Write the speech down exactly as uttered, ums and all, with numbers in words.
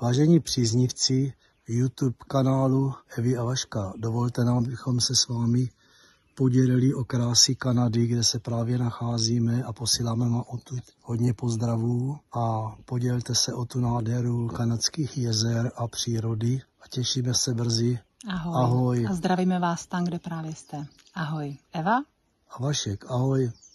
Vážení příznivci YouTube kanálu Evy a Vaška, dovolte nám, abychom se s vámi podělili o krásy Kanady, kde se právě nacházíme a posíláme vám odtud hodně pozdravů a podělte se o tu nádheru kanadských jezer a přírody a těšíme se brzy. Ahoj. Ahoj. A zdravíme vás tam, kde právě jste. Ahoj. Eva? A Vašek, ahoj.